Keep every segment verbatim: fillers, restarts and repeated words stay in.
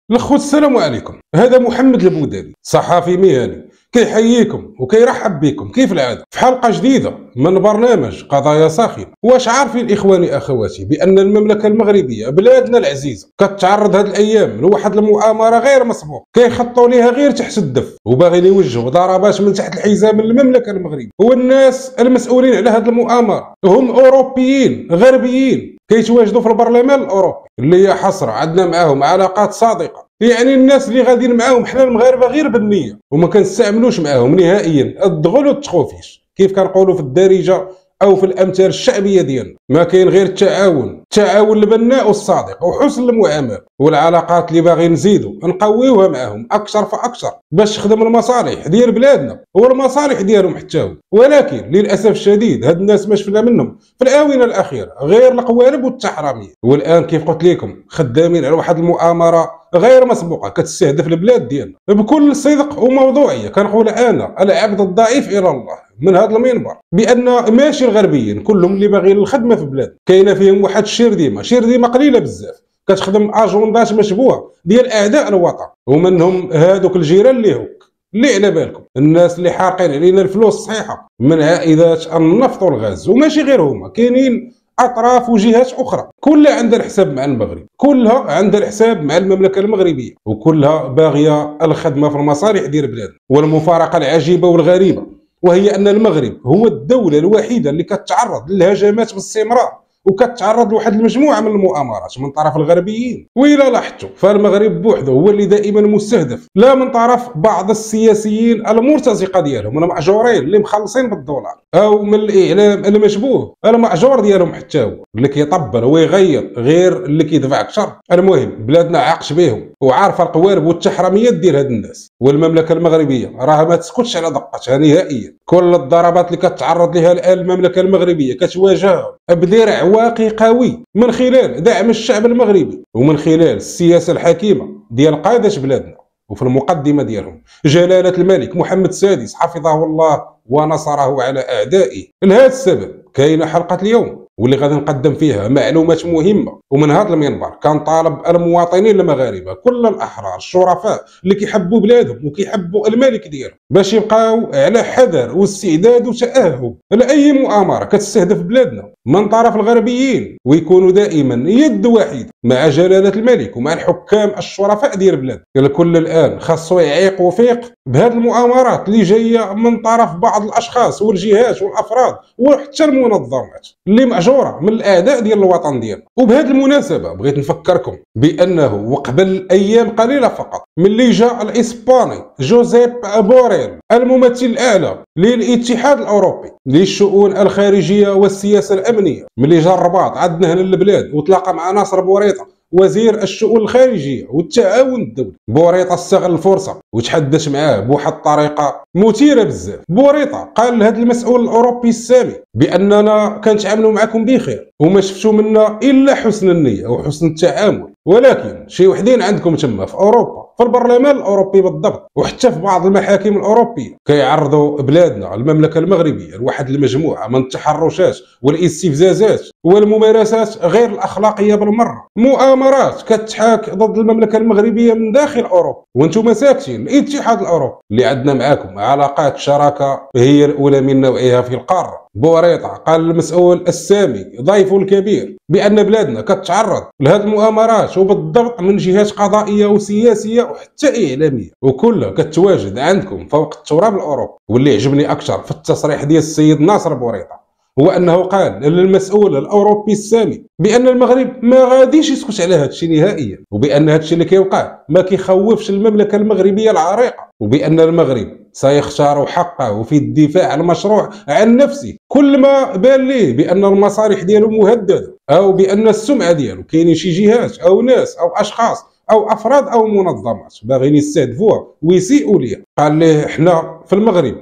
الخوت السلام عليكم. هذا محمد البوداني صحفي مهني كيحييكم وكيرحب بكم كيف العاده في حلقه جديده من برنامج قضايا ساخنه. واش عارفين اخواني اخواتي بان المملكه المغربيه بلادنا العزيزه كتعرض هذه الايام لواحد المؤامره غير مسبوقه كيخطوا ليها غير تحت الدف وباغيين يوجهوا ضربات من تحت الحزام المملكه المغربيه. والناس المسؤولين على هذه المؤامره هم اوروبيين غربيين كيتواجدوا في البرلمان الاوروبي اللي هي حصر عندنا معاهم علاقات صادقه، يعني الناس اللي غاديين معاهم حنا المغاربه غير بالنيه وما كنستعملوش معاهم نهائيا الدغل والتخوفيش كيف كنقولوا في الدارجه او في الامثال الشعبيه ديالنا. ما كاين غير التعاون، التعاون البناء والصادق وحسن المعامله والعلاقات اللي باغي نزيدوا نقويوها معاهم اكثر فاكثر باش تخدم المصالح ديال بلادنا والمصالح ديالهم حتى هو. ولكن للاسف الشديد هاد الناس ما شفنا منهم في الاونه الاخيره غير القوالب والتحراميه، والان كيف قلت لكم خدامين على واحد المؤامره غير مسبوقه كتستهدف البلاد ديالنا. بكل صدق وموضوعيه كنقول انا العبد الضعيف الى الله من هذا المنبر بان ماشي الغربيين كلهم اللي باغيين الخدمه في بلاد، كاينه فيهم واحد الشرديمه شرديمه قليله بزاف كتخدم اجندات مشبوهه ديال اعداء الوطن، ومنهم هذوك الجيران اللي هوك اللي على بالكم الناس اللي حارقين علينا الفلوس الصحيحه من عائدات النفط والغاز. وماشي غير هما، كاينين اطراف وجهات اخرى كلها عندها الحساب مع المغرب، كلها عندها الحساب مع المملكه المغربيه، وكلها باغيه الخدمه في المصالح ديال بلادنا. والمفارقه العجيبه والغريبه وهي ان المغرب هو الدوله الوحيده اللي كتعرض للهجمات باستمرار وكتعرض لواحد المجموعه من المؤامرات من طرف الغربيين. وإلا لاحظتوا فالمغرب بوحده هو اللي دائما مستهدف، لا من طرف بعض السياسيين المرتزقه ديالهم المأجورين اللي مخلصين بالدولار، او من الاعلام المشبوه المأجور ديالهم حتى هو اللي كيطبل ويغير غير اللي كيدفع اكثر. المهم بلادنا عاقش بهم وعارفه القوالب والتحرميات ديال هاد الناس، والمملكه المغربيه راه ما تسكتش على دقتها نهائيا. كل الضربات اللي كتعرض لها الان المملكه المغربيه كتواجهها بدرع واقي قوي من خلال دعم الشعب المغربي ومن خلال السياسه الحكيمه ديال قاده بلادنا، وفي المقدمه ديالهم جلاله الملك محمد السادس حفظه الله ونصره على اعدائه. لهذا السبب كاينه حلقه اليوم واللي غادي نقدم فيها معلومات مهمه، ومن هذا المنبر كنطالب المواطنين المغاربه كل الاحرار الشرفاء اللي كيحبوا بلادهم وكيحبوا الملك ديالهم باش يبقاو على حذر واستعداد وتاهب لاي مؤامره كتستهدف بلادنا من طرف الغربيين، ويكونوا دائما يد واحده مع جلاله الملك ومع الحكام الشرفاء ديال البلاد. الكل الان خاصو يعيق وفيق بهذه المؤامرات اللي جايه من طرف بعض الاشخاص والجهات والافراد وحتى المنظمات اللي مأجوره من الاعداء ديال الوطن ديالنا. وبهذه المناسبه بغيت نفكركم بانه وقبل ايام قليله فقط ملي جاء الاسباني جوزيب بوريل الممثل الاعلى للاتحاد الاوروبي للشؤون الخارجيه والسياسه الامنيه، ملي جا الرباط عندنا هنا البلاد وتلاقى مع ناصر بوريطه وزير الشؤون الخارجيه والتعاون الدولي. بوريطه استغل الفرصه وتحدث معاه بواحد الطريقه مثيره بزاف. بوريطه قال لهذا المسؤول الاوروبي السامي باننا كنتعاملوا معكم بخير وما شفتوا منا الا حسن النيه وحسن التعامل، ولكن شي وحدين عندكم تما في اوروبا في البرلمان الاوروبي بالضبط وحتى في بعض المحاكم الاوروبيه كيعرضوا بلادنا المملكه المغربيه لواحد المجموعه من التحرشات والاستفزازات والممارسات غير الاخلاقيه بالمره، مؤامرات كتحاك ضد المملكه المغربيه من داخل اوروبا وانتم ساكتين. الاتحاد الاوروبي اللي عندنا معاكم علاقات شراكه هي الاولى من نوعها في القاره. بوريطه قال المسؤول السامي ضيفه الكبير بان بلادنا كتعرض لهذه المؤامرات وبالضبط من جهات قضائيه وسياسيه وحتى اعلاميه وكلها كتواجد عندكم فوق التراب الاوروبي. واللي عجبني اكثر في التصريح ديال السيد ناصر بوريطه هو انه قال للمسؤول الاوروبي السامي بان المغرب ما غاديش يسكت على هذا الشيء نهائيا، وبان هذا الشيء اللي كيوقع ما كيخوفش المملكه المغربيه العريقه، وبان المغرب سيختار حقه في الدفاع المشروع عن نفسه كل ما بان ليه بان المصالح ديالو مهدده او بان السمعه ديالو كاينين شي جهات او ناس او اشخاص او افراد او منظمات باغيين يستهدفوها ويسيئوا ليها. قال ليه حنا في المغرب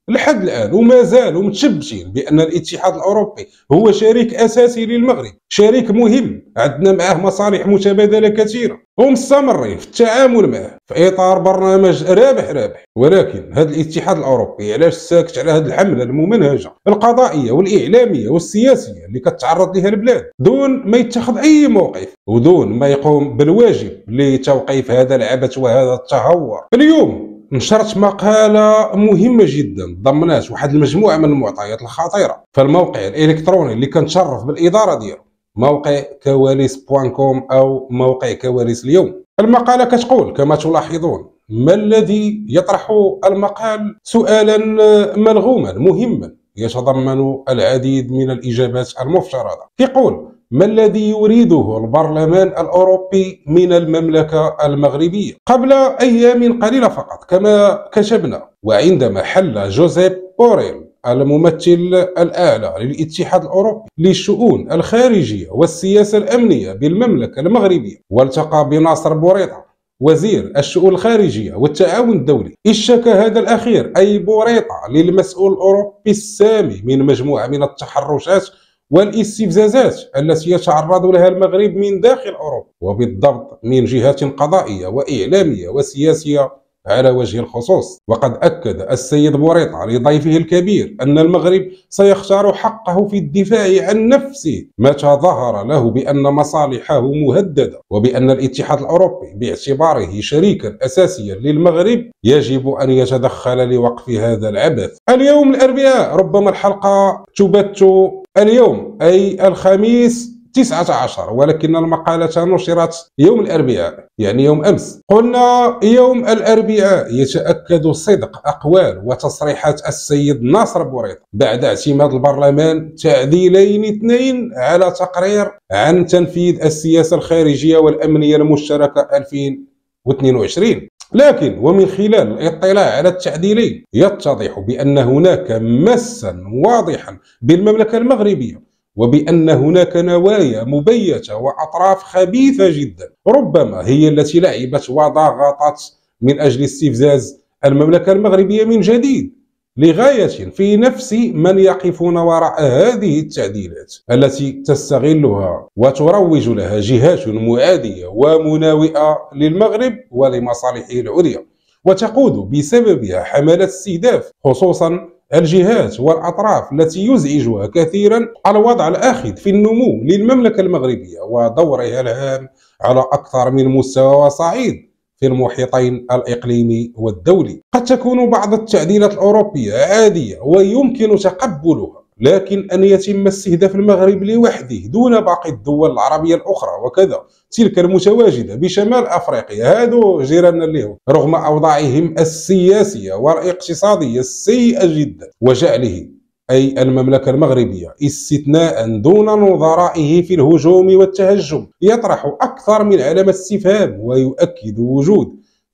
لحد الآن وما زالوا متشبشين بأن الاتحاد الأوروبي هو شريك أساسي للمغرب، شريك مهم عندنا معه مصالح متبادلة كثيرة ومستمرين في التعامل معه في إطار برنامج رابح رابح. ولكن هذا الاتحاد الأوروبي علاش ساكت على هذه الحملة الممنهجة القضائية والإعلامية والسياسية اللي كتعرض لها البلاد دون ما يتخذ أي موقف ودون ما يقوم بالواجب لتوقيف هذا العبث وهذا التهور؟ اليوم نشرت مقالة مهمة جدا ضمنات واحد المجموعة من المعطيات الخطيرة في الموقع الإلكتروني اللي كنتشرف بالإدارة ديالو، موقع كواليس بوان كوم أو موقع كواليس اليوم. المقالة كتقول كما تلاحظون، ما الذي يطرح المقال سؤالا ملغوما مهما يتضمن العديد من الإجابات المفترضة. يقول: ما الذي يريده البرلمان الأوروبي من المملكة المغربية؟ قبل أيام قليلة فقط كما كتبنا، وعندما حل جوزيب بوريل الممثل الأعلى للاتحاد الأوروبي للشؤون الخارجية والسياسة الأمنية بالمملكة المغربية والتقى بناصر بوريطة وزير الشؤون الخارجية والتعاون الدولي، اشتكى هذا الأخير أي بوريطة للمسؤول الأوروبي السامي من مجموعة من التحرشات والاستفزازات التي يتعرض لها المغرب من داخل أوروبا، وبالضبط من جهات قضائية وإعلامية وسياسية على وجه الخصوص. وقد أكد السيد بوريطة لضيفه الكبير أن المغرب سيختار حقه في الدفاع عن نفسه متى ظهر له بأن مصالحه مهددة، وبأن الاتحاد الأوروبي باعتباره شريكا أساسيا للمغرب يجب أن يتدخل لوقف هذا العبث. اليوم الأربعاء، ربما الحلقة تبث اليوم أي الخميس تسعة عشر، ولكن المقالة نشرت يوم الأربعاء يعني يوم أمس. قلنا يوم الأربعاء يتأكد صدق أقوال وتصريحات السيد ناصر بوريطة بعد اعتماد البرلمان تعديلين اثنين على تقرير عن تنفيذ السياسة الخارجية والأمنية المشتركة ألفين واثنين وعشرين. لكن ومن خلال الاطلاع على التعديلين يتضح بأن هناك مسا واضحا بالمملكة المغربية، وبأن هناك نوايا مبيتة وأطراف خبيثة جدا ربما هي التي لعبت وضغطت من أجل استفزاز المملكة المغربية من جديد لغاية في نفس من يقفون وراء هذه التعديلات التي تستغلها وتروج لها جهات معادية ومناوئة للمغرب ولمصالحه العليا، وتقود بسببها حملات استهداف خصوصا الجهات والأطراف التي يزعجها كثيرا الوضع الآخذ في النمو للمملكة المغربية ودورها الهام على أكثر من مستوى وصعيد في المحيطين الإقليمي والدولي. قد تكون بعض التعديلات الأوروبية عادية ويمكن تقبلها، لكن أن يتم استهداف المغرب لوحده دون باقي الدول العربية الأخرى وكذا تلك المتواجدة بشمال أفريقيا، هذو جيراننا اليهود، رغم أوضاعهم السياسية والاقتصادية السيئة جدا، وجعله أي المملكة المغربية استثناء دون نظرائه في الهجوم والتهجم يطرح أكثر من علامة استفهام، ويؤكد وجود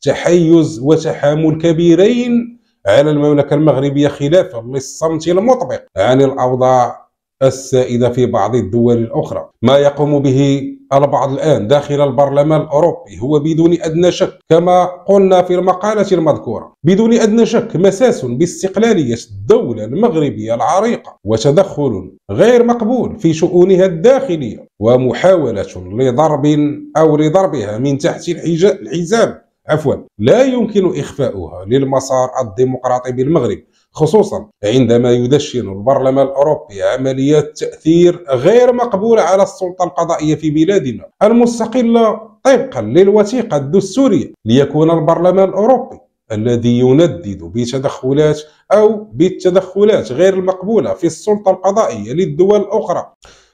تحيز وتحامل كبيرين على المملكة المغربية خلافا للصمت المطبق عن الأوضاع السائدة في بعض الدول الأخرى. ما يقوم به البعض الآن داخل البرلمان الأوروبي هو بدون أدنى شك كما قلنا في المقالة المذكورة بدون أدنى شك مساس باستقلالية الدولة المغربية العريقة وتدخل غير مقبول في شؤونها الداخلية ومحاولة لضرب أو لضربها من تحت الحزام عفوا لا يمكن إخفاؤها للمسار الديمقراطي بالمغرب، خصوصا عندما يدشن البرلمان الأوروبي عمليات تأثير غير مقبولة على السلطة القضائية في بلادنا المستقلة طبقا للوثيقة الدستورية، ليكون البرلمان الأوروبي الذي يندد بتدخلات أو بالتدخلات غير المقبولة في السلطة القضائية للدول الأخرى،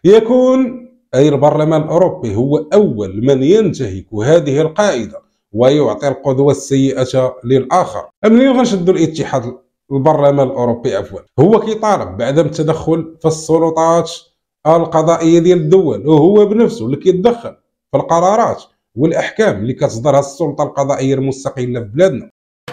يكون أي البرلمان الأوروبي هو أول من ينتهك هذه القاعدة ويعطي القدوة السيئة للآخر. منين غنشدوا الاتحاد البرلمان الأوروبي عفوا هو كيطالب بعدم التدخل في السلطات القضائية ديال الدول، وهو بنفسه اللي كيتدخل في القرارات والأحكام اللي كتصدرها السلطة القضائية المستقلة في بلادنا.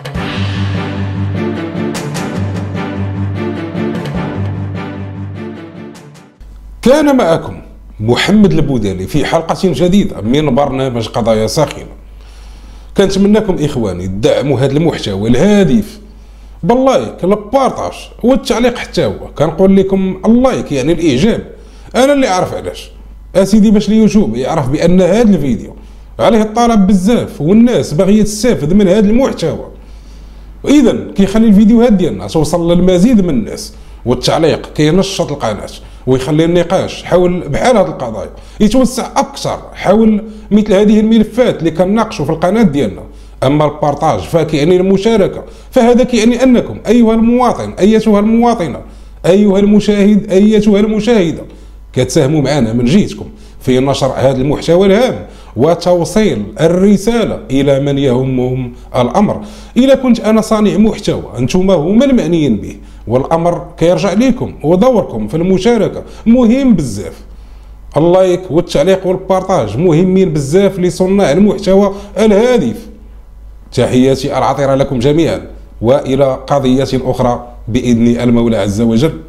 كان معكم محمد البودالي في حلقة جديدة من برنامج قضايا ساخنة. كنتمنىكم إخواني تدعموا هذا المحتوى الهادف باللايك البارطاج والتعليق حتى هو. كنقول لكم اللايك يعني الاعجاب، انا اللي اعرف علاش اسيدي، باش اليوتيوب يعرف بان هذا الفيديو عليه الطلب بزاف والناس باغيه تستافد من هذا المحتوى، اذا كيخلي الفيديوهات ديالنا توصل للمزيد من الناس، والتعليق كينشط القناه ويخلي النقاش حول بحال هذه القضايا يتوسع اكثر حول مثل هذه الملفات اللي كنناقشوا في القناه ديالنا. اما البارطاج فكيعني المشاركه، فهذا كيعني انكم ايها المواطن ايتها المواطنه ايها المشاهد ايتها المشاهده كتساهموا معنا من جهتكم في نشر هذا المحتوى الهام وتوصيل الرساله الى من يهمهم الامر. اذا كنت انا صانع محتوى انتم هما المعنيين به، والامر كيرجع لكم ودوركم في المشاركه مهم بزاف. اللايك والتعليق والبارطاج مهمين بزاف لصناع المحتوى الهادف. تحياتي العطره لكم جميعا، والى قضيه اخرى باذن المولى عز وجل.